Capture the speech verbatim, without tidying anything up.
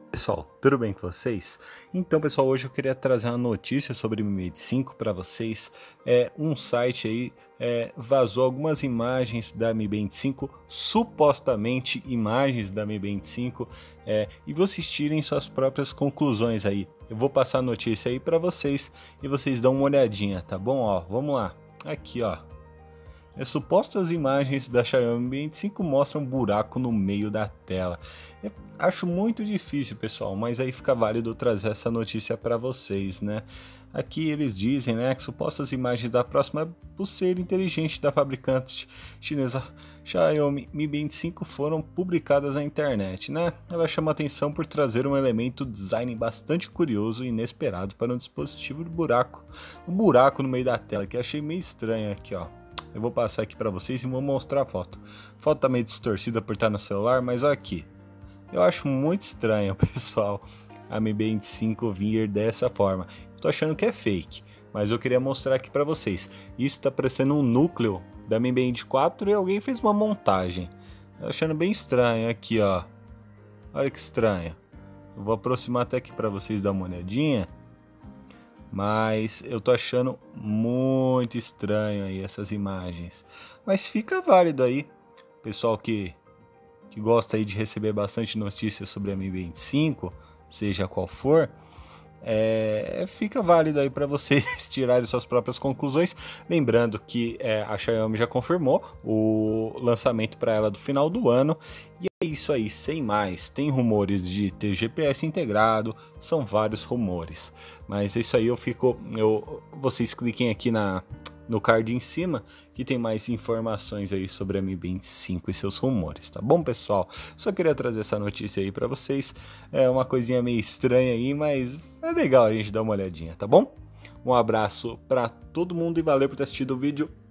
Pessoal, tudo bem com vocês? Então, pessoal, hoje eu queria trazer uma notícia sobre o Mi Band cinco para vocês. É, um site aí é, vazou algumas imagens da Mi Band cinco, supostamente imagens da Mi Band cinco, é, e vocês tirem suas próprias conclusões aí. Eu vou passar a notícia aí para vocês e vocês dão uma olhadinha, tá bom? Ó, vamos lá. Aqui, ó. As supostas imagens da Xiaomi Band cinco mostram um buraco no meio da tela. Eu acho muito difícil, pessoal, mas aí fica válido trazer essa notícia para vocês, né? Aqui eles dizem, né, que supostas imagens da próxima pulseira inteligente da fabricante chinesa Xiaomi Mi Band cinco foram publicadas na internet, né? Ela chama atenção por trazer um elemento design bastante curioso e inesperado para um dispositivo de buraco, um buraco no meio da tela, que eu achei meio estranho aqui, ó. Eu vou passar aqui para vocês e vou mostrar a foto. A foto tá meio distorcida por estar no celular, mas olha aqui. Eu acho muito estranho, pessoal, a Mi Band cinco vir dessa forma. Eu tô achando que é fake, mas eu queria mostrar aqui para vocês. Isso tá parecendo um núcleo da Mi Band quatro e alguém fez uma montagem. Eu tô achando bem estranho aqui, ó. Olha que estranho. Eu vou aproximar até aqui para vocês dar uma olhadinha. Mas eu tô achando muito estranho aí essas imagens. Mas fica válido aí, pessoal que, que gosta aí de receber bastante notícias sobre a Mi Band cinco, seja qual for, é, fica válido aí para vocês tirarem suas próprias conclusões. Lembrando que é, a Xiaomi já confirmou o lançamento para ela do final do ano. E é isso aí, sem mais. Tem rumores de ter G P S integrado, são vários rumores. Mas é isso aí, eu fico. Eu, vocês cliquem aqui na, no card em cima que tem mais informações aí sobre a Mi Band cinco e seus rumores, tá bom, pessoal? Só queria trazer essa notícia aí para vocês. É uma coisinha meio estranha aí, mas é legal a gente dar uma olhadinha, tá bom? Um abraço para todo mundo e valeu por ter assistido o vídeo.